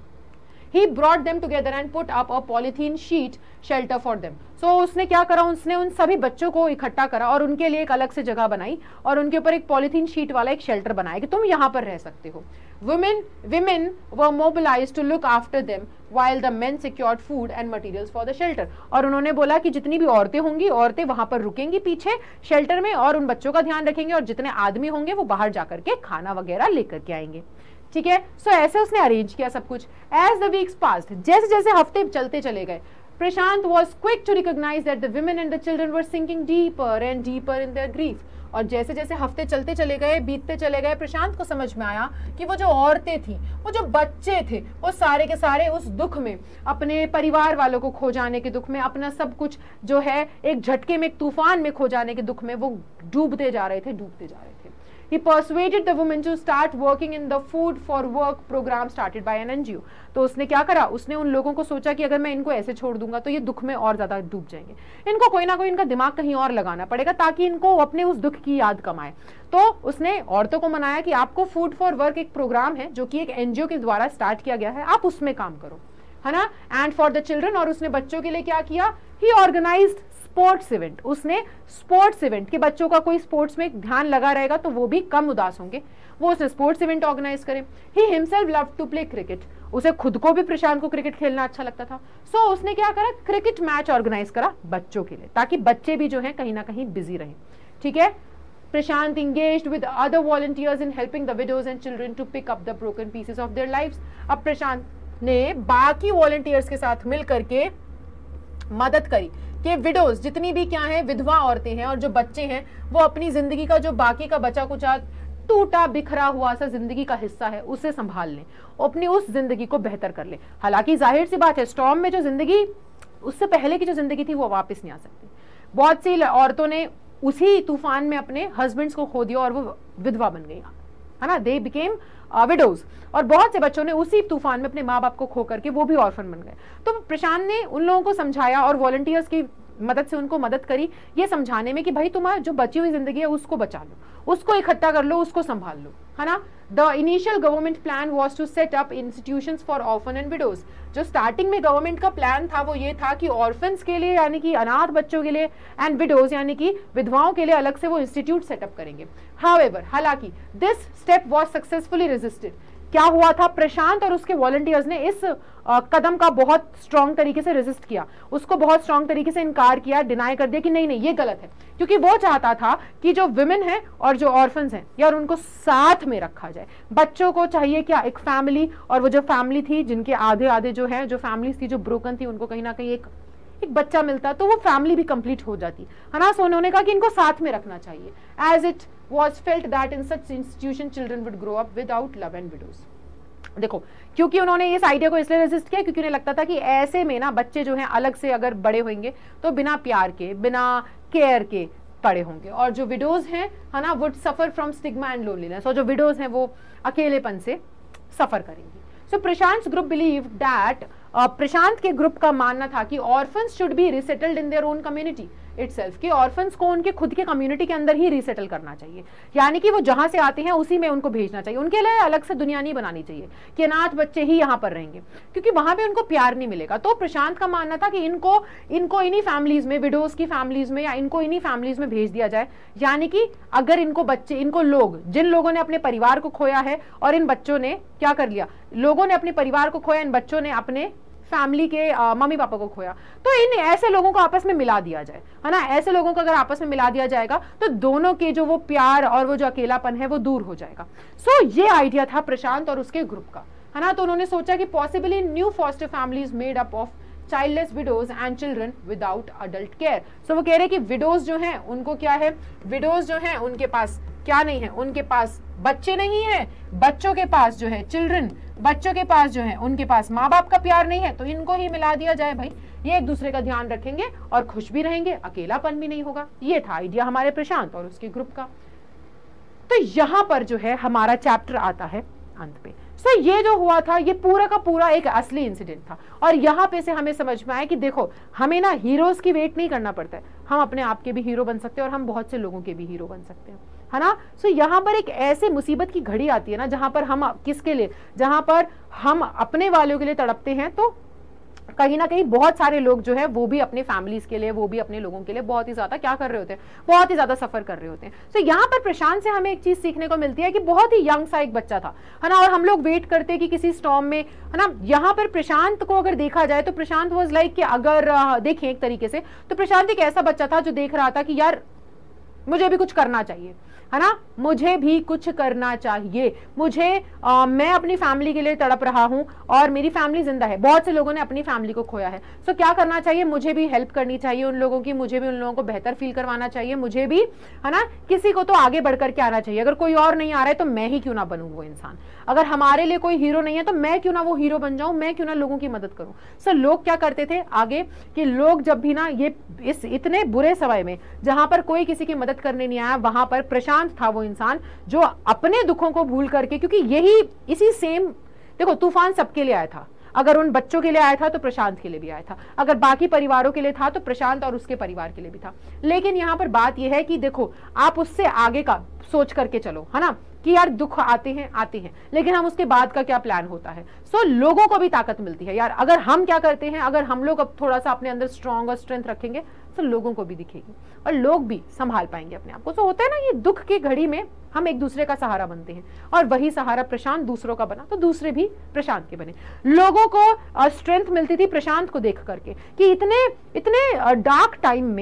He brought them together and put up a polythene sheet shelter for them. So उसने क्या करा, उसने उन सभी बच्चों को इकट्ठा करा और उनके लिए एक अलग से जगह बनाई और उनके ऊपर एक पॉलीथीन शीट वाला एक शेल्टर बनाया कि तुम यहाँ पर रह सकते हो. Women women were mobilized to look after them while the men secured food and materials for the shelter. और उन्होंने बोला कि जितनी भी औरतें होंगी, औरतें वहां पर रुकेंगी पीछे शेल्टर में और उन बच्चों का ध्यान रखेंगे, और जितने आदमी होंगे वो बाहर जाकर के खाना वगैरह लेकर के आएंगे. ठीक है. सो so, ऐसे उसने अरेंज किया सब कुछ. एज द वीक्स पास्ड, जैसे जैसे हफ्ते चलते चले गए, Prashant was quick to recognise that the women and the children were sinking deeper and deeper in their grief. और जैसे जैसे हफ्ते चलते चले गए, बीतते चले गए, प्रशांत को समझ में आया कि वो जो औरतें थी, वो जो बच्चे थे, वो सारे के सारे उस दुख में, अपने परिवार वालों को खो जाने के दुख में, अपना सब कुछ जो है एक झटके में, एक तूफान में खो जाने के दुख में वो डूबते जा रहे थे, डूबते जा रहे थे. He persuaded the women to start working in the food for work program started by an N G O. तो उसने क्या करा, उसने उन लोगों को सोचा कि अगर मैं इनको ऐसे छोड़ दूंगा तो ये दुख में और ज्यादा डूब जाएंगे, इनको कोई ना कोई इनका दिमाग कहीं और लगाना पड़ेगा ताकि इनको अपने उस दुख की याद कमाए. तो उसने औरतों को मनाया कि आपको फूड फॉर वर्क एक प्रोग्राम है जो कि एक एनजीओ के द्वारा स्टार्ट किया गया है, आप उसमें काम करो, है ना. एंड फॉर द चिल्ड्रन, और उसने बच्चों के लिए क्या किया, ही ऑर्गेनाइज्ड स्पोर्ट्स इवेंट. उसने स्पोर्ट्स इवेंट के बच्चों का कोई स्पोर्ट्स में ध्यान लगा रहेगा तो वो भी कम उदास होंगे, वो उसने स्पोर्ट्स इवेंट ऑर्गेनाइज करे. He himself loved to play cricket. उसे खुद को भी, प्रशांत को क्रिकेट खेलना अच्छा लगता था. सो so, उसने क्या करा, क्रिकेट मैच ऑर्गेनाइज करा बच्चों के लिए, ताकि बच्चे भी जो है कहीं ना कहीं बिजी रहें. ठीक है. प्रशांत engaged with other volunteers in helping the widows and children to pick up the broken pieces of their lives. अब प्रशांत ने बाकी वॉलंटियर्स के साथ मिल करके मदद करी कि विडोज जितनी भी क्या है विधवा औरतें हैं और जो बच्चे हैं वो अपनी जिंदगी का जो बाकी का बचा कुचा टूटा बिखरा हुआ सा जिंदगी का हिस्सा है उसे संभाल लें, अपनी उस जिंदगी को बेहतर कर लें। हालांकि जाहिर सी बात है स्टॉर्म में जो जिंदगी उससे पहले की जो जिंदगी थी वो वापस नहीं आ सकती। बहुत सी औरतों ने उसी तूफान में अपने हस्बैंड्स को खो दिया और वो विधवा बन गई, है ना, दे बिकेम विडोज। और बहुत से बच्चों ने उसी तूफान में अपने माँ बाप को खो करके वो भी ऑर्फन बन गए। तो प्रशांत ने उन लोगों को समझाया और वॉलंटियर्स की मदद से उनको मदद करी ये समझाने में कि भाई तुम्हारा जो बची हुई जिंदगी है उसको बचा लो, उसको इकट्ठा कर लो, उसको संभाल लो, है ना। The initial government plan was to set up institutions for orphan and widows. जो स्टार्टिंग में गवर्नमेंट का प्लान था वो ये था कि ऑर्फन्स के लिए यानी कि अनाथ बच्चों के लिए एंड विडोज यानी कि विधवाओं के लिए अलग से वो इंस्टीट्यूट सेटअप करेंगे। हाउएवर हालांकि this step was successfully resisted. क्या हुआ था, प्रशांत और उसके वॉलंटियर्स ने इस आ, कदम का बहुत स्ट्रॉन्ग तरीके से रेजिस्ट किया, उसको बहुत स्ट्रॉन्ग तरीके से इनकार किया, डिनाई कर दिया कि नहीं नहीं ये गलत है, क्योंकि वो चाहता था कि जो विमेन है और जो ऑर्फन्स हैं यार उनको साथ में रखा जाए। बच्चों को चाहिए क्या, एक फैमिली, और वो जो फैमिली थी जिनके आधे आधे जो है जो फैमिलीज थी जो ब्रोकन थी उनको कहीं ना कहीं एक एक बच्चा मिलता तो वो फैमिली भी कंप्लीट हो जाती, है ना। सो उन्होंने कहा कि इनको साथ में रखना चाहिए। As it was felt that in such institution children would grow up without love and widows. देखो क्योंकि उन्होंने इस आइडिया को इसलिए रेजिस्ट किया क्योंकि उन्हें लगता था कि ऐसे में ना बच्चे जो हैं अलग से अगर बड़े होंगे तो बिना प्यार के बिना केयर के बड़े होंगे, और जो विडोज हैं है ना would suffer from stigma and loneliness, और जो विडोज हैं वो अकेलेपन से सफर करेंगी। So Prashant group believe that, Prashant के ग्रुप का मानना था कि orphans should be resettled in their own community itself, कि ऑर्फन्स को उनके खुद के कम्युनिटी के अंदर ही रिसेटल करना चाहिए, यानी कि वो जहां से आते हैं उसी में उनको भेजना चाहिए, उनके लिए अलग से दुनिया नहीं बनानी चाहिए कि अनाथ बच्चे ही यहाँ पर रहेंगे क्योंकि वहां पे उनको प्यार नहीं मिलेगा। तो प्रशांत का मानना था कि इनको इनको इन्हीं फैमिलीज में, विडोज की फैमिलीज में या इनको इन्हीं फैमिलीज में भेज दिया जाए, यानी कि अगर इनको बच्चे, इनको लोग, जिन लोगों ने अपने परिवार को खोया है और इन बच्चों ने क्या कर लिया, लोगों ने अपने परिवार को खोया, इन बच्चों ने अपने फैमिली के आ, मम्मी पापा को खोया, तो इन ऐसे लोगों को आपस में मिला दिया जाए, है ना। ऐसे लोगों को अगर आपस में मिला दिया जाएगा तो दोनों के जो वो प्यार और वो जो अकेलापन है वो दूर हो जाएगा। सो so, ये आइडिया था प्रशांत और उसके ग्रुप का, है ना। तो उन्होंने सोचा कि possibly new foster families made up of childless widows and children without adult care. So वो कह रहे कि विडोज जो हैं उनको क्या है, विडोज जो हैं उनके पास क्या नहीं है, उनके पास बच्चे नहीं है, बच्चों के पास जो है चिल्ड्रन, बच्चों के पास जो है उनके पास माँ बाप का प्यार नहीं है, तो इनको ही मिला दिया जाए भाई, ये एक दूसरे का ध्यान रखेंगे और खुश भी रहेंगे, अकेलापन भी नहीं होगा। ये था आइडिया हमारे प्रशांत और उसके ग्रुप का। तो यहां पर जो है हमारा चैप्टर आता है अंत पे। सो so, ये जो हुआ था ये पूरा का पूरा एक असली इंसिडेंट था, और यहाँ पे से हमें समझ में आया कि देखो हमें ना हीरोज की वेट नहीं करना पड़ता है, हम अपने आप के भी हीरो बन सकते हैं और हम बहुत से लोगों के भी हीरो बन सकते हैं, है ना। सो so, यहाँ पर एक ऐसे मुसीबत की घड़ी आती है ना जहां पर हम किसके लिए, जहां पर हम अपने वालों के लिए तड़पते हैं, तो कहीं ना कहीं बहुत सारे लोग जो है वो भी अपने फैमिलीज के लिए, वो भी अपने लोगों के लिए बहुत ही ज्यादा क्या कर रहे होते हैं, बहुत ही ज्यादा सफर कर रहे होते हैं। सो so, यहाँ पर प्रशांत से हमें एक चीज सीखने को मिलती है कि बहुत ही यंग सा एक बच्चा था, है ना, और हम लोग वेट करते हैं कि किसी स्टॉर्म में, है ना। यहाँ पर प्रशांत को अगर देखा जाए तो प्रशांत वाज लाइक कि अगर देखें एक तरीके से तो प्रशांत एक ऐसा बच्चा था जो देख रहा था कि यार मुझे भी कुछ करना चाहिए, है ना, मुझे भी कुछ करना चाहिए, मुझे आ, मैं अपनी फैमिली के लिए तड़प रहा हूं और मेरी फैमिली जिंदा है, बहुत से लोगों ने अपनी फैमिली को खोया है। सो क्या करना चाहिए, मुझे भी हेल्प करनी चाहिए उन लोगों की, मुझे भी उन लोगों को बेहतर फील करवाना चाहिए, मुझे भी, है ना, किसी को तो आगे बढ़कर के आना चाहिए। अगर कोई और नहीं आ रहा है तो मैं ही क्यों ना बनूं वो इंसान, अगर हमारे लिए कोई हीरो नहीं है तो मैं क्यों ना वो हीरो बन जाऊं, मैं क्यों ना लोगों की मदद करूं। सो लोग क्या करते थे आगे कि लोग जब भी ना ये इस इतने बुरे समय में जहां पर कोई किसी की मदद करने नहीं आया, वहां पर प्रशांत था वो इंसान जो अपने दुखों को भूल करके, क्योंकि यही इसी सेम, देखो तूफान सबके लिए आया था, अगर उन बच्चों के लिए आया था तो प्रशांत के लिए भी आया था, अगर बाकी परिवारों के लिए था तो प्रशांत और उसके परिवार के लिए भी था। लेकिन यहाँ पर बात यह है कि देखो आप उससे आगे का सोच करके चलो, है ना, कि यार दुख आते हैं आते हैं लेकिन हम उसके बाद का क्या प्लान होता है। सो लोगों को भी ताकत मिलती है यार, अगर हम क्या करते हैं, अगर हम लोग अब थोड़ा सा अपने अंदर स्ट्रॉन्ग और स्ट्रेंथ रखेंगे तो लोगों को भी दिखेगी और लोग भी संभाल पाएंगे अपने आप को। सो होता है ना, ये दुख की घड़ी में हम एक दूसरे का सहारा बनते हैं और वही सहारा प्रशांत दूसरों का बना तो दूसरे भी प्रशांत के बने। लोगों को स्ट्रेंथ मिलती थी प्रशांत को देख करके कि इतने इतने डार्क टाइम में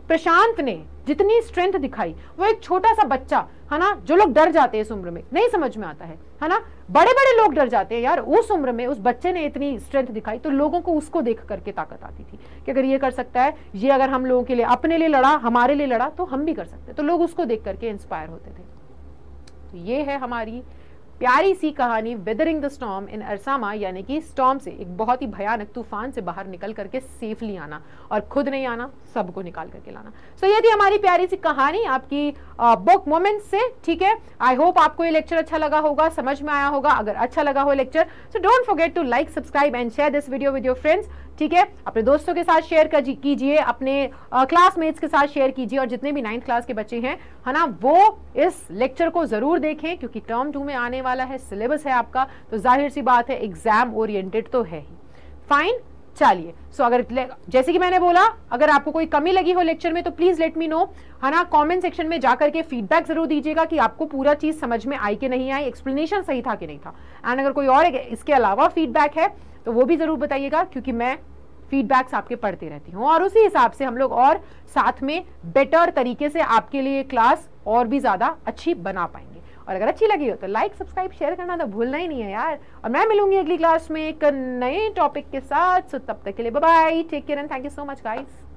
प्रशांत ने जितनी स्ट्रेंथ दिखाई, वो एक छोटा सा बच्चा है ना, जो लोग डर जाते हैं इस उम्र में, नहीं समझ में आता है है ना, बड़े बड़े लोग डर जाते हैं यार, उस उम्र में उस बच्चे ने इतनी स्ट्रेंथ दिखाई, तो लोगों को उसको देख करके ताकत आती थी कि अगर ये कर सकता है, ये अगर हम लोगों के लिए, अपने लिए लड़ा, हमारे लिए लड़ा, तो हम भी कर सकते हैं। तो लोग उसको देख करके इंस्पायर होते थे। तो ये है हमारी प्यारी सी कहानी weathering the storm in Erasama, यानी कि स्टॉर्म से, एक बहुत ही भयानक तूफान से बाहर निकल करके सेफली आना, और खुद नहीं आना, सबको निकाल करके लाना। सो so, ये थी हमारी प्यारी सी कहानी आपकी बुक मोमेंट्स से। ठीक है, आई होप आपको ये लेक्चर अच्छा लगा होगा, समझ में आया होगा। अगर अच्छा लगा हो lecture, so don't forget to like, subscribe and share this video with your friends. ठीक है, अपने दोस्तों के साथ शेयर कीजिए, अपने क्लासमेट्स के साथ शेयर कीजिए, और जितने भी नाइन्थ क्लास के बच्चे हैं है ना, वो इस लेक्चर को जरूर देखें, क्योंकि टर्म टू में आने वाला है, सिलेबस है आपका, तो जाहिर सी बात है एग्जाम ओरिएंटेड तो है ही। फाइन, चलिए। सो अगर जैसे कि मैंने बोला, अगर आपको कोई कमी लगी हो लेक्चर में तो प्लीज लेट मी नो, है ना, कमेंट सेक्शन में जाकर के फीडबैक जरूर दीजिएगा कि आपको पूरा चीज समझ में आई कि नहीं आई, एक्सप्लेनेशन सही था कि नहीं था। एंड अगर कोई और इसके अलावा फीडबैक है तो वो भी जरूर बताइएगा, क्योंकि मैं फीडबैक्स आपके पढ़ती रहती हूँ, और उसी हिसाब से हम लोग और साथ में बेटर तरीके से आपके लिए क्लास और भी ज्यादा अच्छी बना पाएंगे। और अगर अच्छी लगी हो तो लाइक, सब्सक्राइब, शेयर करना तो भूलना ही नहीं है यार। और मैं मिलूंगी अगली क्लास में एक नए टॉपिक के साथ। सो तब तक के लिए bye bye, take care and thank you so much guys.